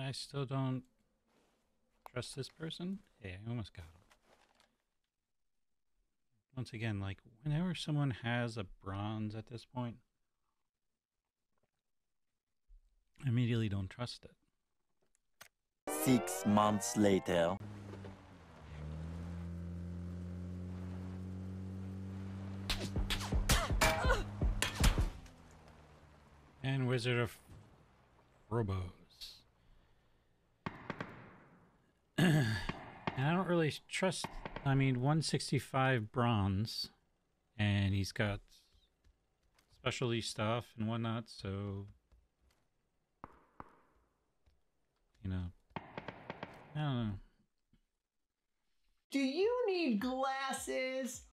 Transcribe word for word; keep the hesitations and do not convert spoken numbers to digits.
I still don't trust this person. Hey, I almost got him. Once again, like, whenever someone has a bronze at this point, I immediately don't trust it. Six months later. And Wizard of Robos. And I don't really trust, I mean, one sixty-five bronze, and he's got specialty stuff and whatnot, so, you know, I don't know. Do you need glasses?